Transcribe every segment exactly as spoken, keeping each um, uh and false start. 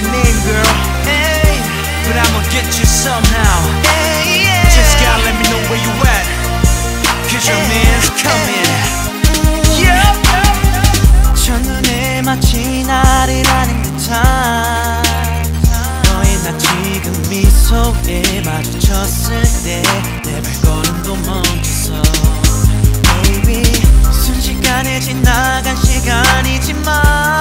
name, girl. Hey, but I'ma get you somehow. Hey, yeah. Just gotta let me know where you at, cause your man's coming. Yeah. 첫눈에 마치 나를 아는 듯한 너의 나 지금 미소에 마주쳤을 때 내 발걸음도 멈춰서 Baby 순식간에 지나간 시간이지만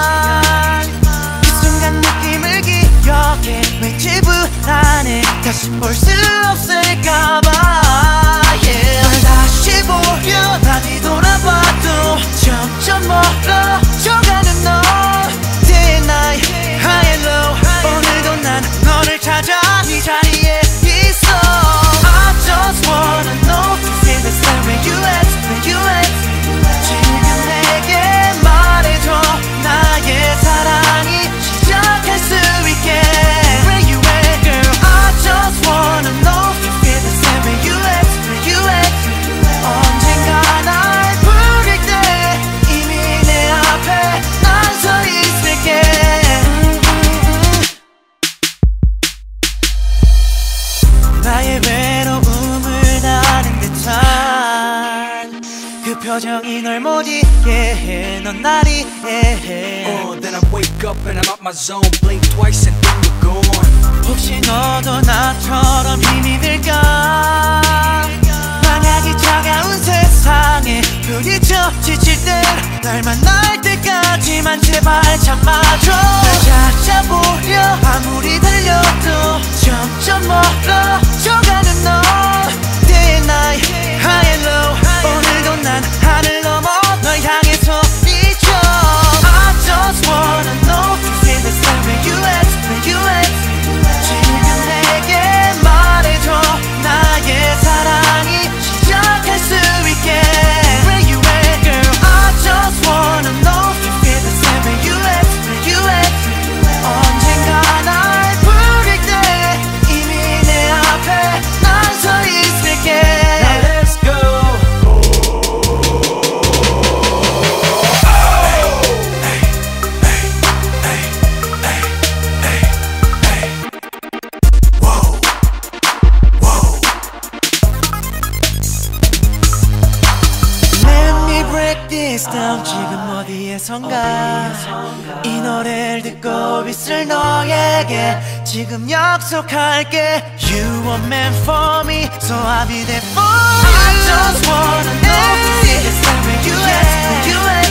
그 순간 느낌을 기억해 왠지 불안해 다시 볼 수 없을까봐 yeah. 널 다시 보려 나 뒤돌아봐도 점점 멀어져가는 너 Day and night, high and low 오늘도 난 너를 찾아 이 자리에 있어 I just wanna know to feel the same where you at, where you at 지금 내게 말해줘 나의 사랑이 시작할 수 있게 Where you at girl I just wanna know to feel the same where you at, where you at 언젠가 날 부를 때 이미 내 앞에 난 서 있을게 나의 외로움을 아는 듯한 그 표정이 널 못 잊게 해 넌 날 이해해 Oh, then I wake up and I'm out my zone Blink twice and then you're gone 혹시 너도 나처럼 힘이 들까 만약에 차가운 세상에 부딪혀 지칠 땐 날 만날 때까지만 제발 참아줘 날 찾아보려 아무리 달려도 점점 멀어져가는 너 Day and night, high and low 오늘도 난 하늘 넘어 널 향해 소리쳐 I just wanna know to feel the same where you at, where you at 지금 내게 말해줘 나의 사랑이 시작할 수 있게 Where you at girl I just wanna know to feel the same where you at, where you at 언젠가 날 부를 때 이미 내 앞에 난 서 있을게 Now let's go down 지금 어디에선가 이 노래를 듣고 있을 너에게 지금 약속할게 You were meant for me So I'll be there for you I just wanna know if it's where you at, where you at